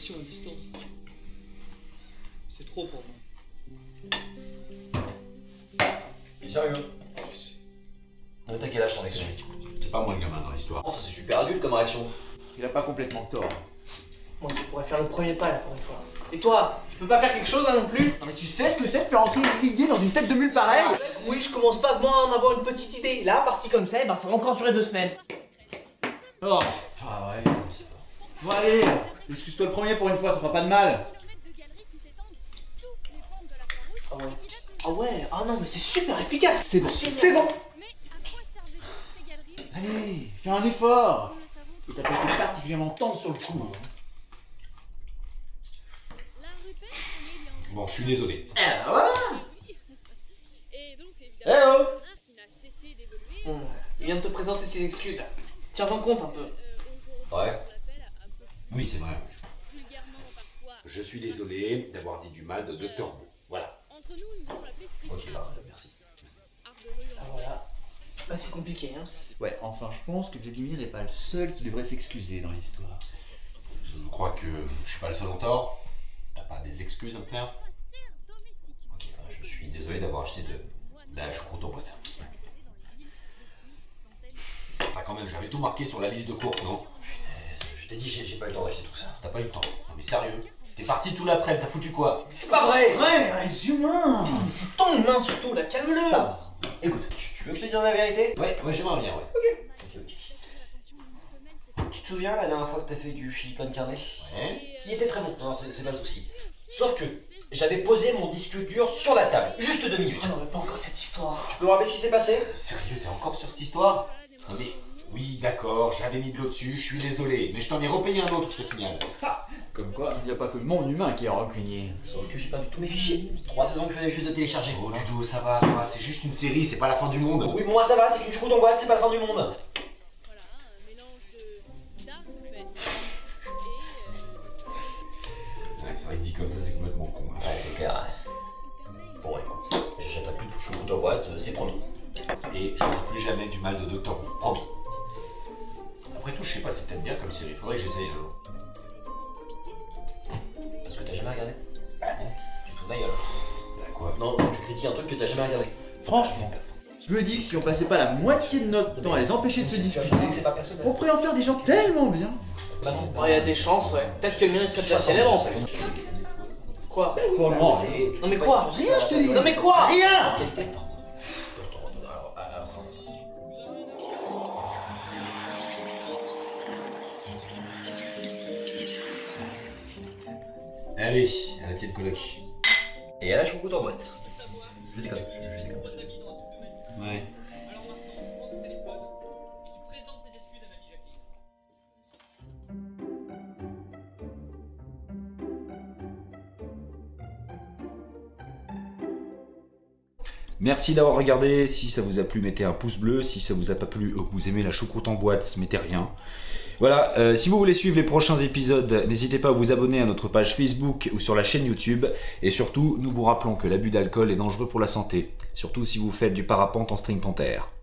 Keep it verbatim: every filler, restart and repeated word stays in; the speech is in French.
connexion à distance. C'est trop pour moi. T'es sérieux? Je sais. Non mais t'as quel âge sans déconner? C'est pas moi le gamin dans l'histoire. Oh, ça c'est super adulte comme réaction. Il a pas complètement tort. Moi, je pourrais faire le premier pas là pour une fois. Et toi, tu peux pas faire quelque chose là non plus? Non mais tu sais ce que c'est de faire entrer une idée dans une tête de mule pareille? Oui, je commence vaguement à en avoir une petite idée. Là, parti comme ça, et ben ça va encore durer deux semaines. Oh, Ah ouais, on sait pas. bon allez, excuse-toi le premier pour une fois, ça fera pas de mal. Ah ouais. Ah ouais, ah non mais c'est super efficace. C'est bon, c'est bon. Allez, fais un effort. Et t'as pas été particulièrement tendre sur le coup. Hein. Bon, je suis désolé. Eh ben voilà. Eh oh. Bon, il vient de te présenter ses excuses là. Tiens-en compte un peu. Ouais. Oui, c'est vrai. Je suis désolé d'avoir dit du mal de Docteur Who. Voilà. Ok, bah merci. Ah voilà. Bah c'est compliqué hein. Ouais, enfin je pense que Vladimir n'est pas le seul qui devrait s'excuser dans l'histoire. Je crois que je suis pas le seul en tort. T'as pas des excuses à me faire? Ok, bah, je suis désolé d'avoir acheté de la choucroute en boîte. Enfin quand même, j'avais tout marqué sur la liste de courses, non? Je t'ai dit, j'ai j'ai pas eu le temps d'acheter tout ça. T'as pas eu le temps. Non mais sérieux? T'es parti tout l'après-midi, t'as foutu quoi? C'est pas vrai. Ouais, les humains. Mais c'est ton humain surtout là, calme-le. Ça. Écoute, tu, tu veux que je te dise la vérité? Ouais, moi j'aimerais bien, ouais. Ok, ok. Tu te souviens la dernière fois que t'as fait du chili con carne? Ouais. Il était très bon, non, c'est pas le souci. Sauf que j'avais posé mon disque dur sur la table, juste deux minutes. Oh non mais pas encore cette histoire. Tu peux me rappeler ce qui s'est passé? Sérieux, t'es encore sur cette histoire? Non mais... Oui, d'accord, j'avais mis de l'eau dessus, je suis désolé, mais je t'en ai repayé un autre, je te signale. Comme quoi, il n'y a pas que mon humain qui est rancunier. Sauf que j'ai pas du tout mes fichiers. Trois saisons que je faisais juste de télécharger. Oh Ludo, ça va, toi, c'est juste une série, c'est pas la fin du monde. Oui, moi ça va, c'est qu'une choucroute en boîte, c'est pas la fin du monde. Ouais, c'est vrai que dit comme ça, c'est complètement con. Hein. Ouais, c'est clair. Bon, écoute, j'achèterai plus de choucroute en boîte, c'est promis. Et je ne dis plus jamais du mal de Doctor Who, promis. Après tout, je sais pas, c'est peut-être bien comme série, faudrait que j'essaye un jour. Parce que t'as jamais regardé? Bah non. Tu te fous de ma gueule. Bah quoi? Non, non, tu critiques un truc que t'as jamais regardé. Franchement, je me dis que si on passait pas la moitié de notre temps à les empêcher de se disputer, c'est pas personnel. on pourrait en faire des gens tellement bien. Bah non. Bon, il y a des chances ouais. Peut-être que le mien il serait déjà célèbre en plus. Quoi? Comment? Non mais quoi? Rien, je te dis. Non mais quoi? Rien. Allez, à la tienne coloc. Et à la choucroute en boîte. Je déconne, je, je déconne. Ouais. Merci d'avoir regardé, si ça vous a plu mettez un pouce bleu, si ça vous a pas plu ou que vous aimez la choucroute en boîte mettez rien. Voilà, euh, si vous voulez suivre les prochains épisodes, n'hésitez pas à vous abonner à notre page Facebook ou sur la chaîne YouTube. Et surtout, nous vous rappelons que l'abus d'alcool est dangereux pour la santé, surtout si vous faites du parapente en string panthère.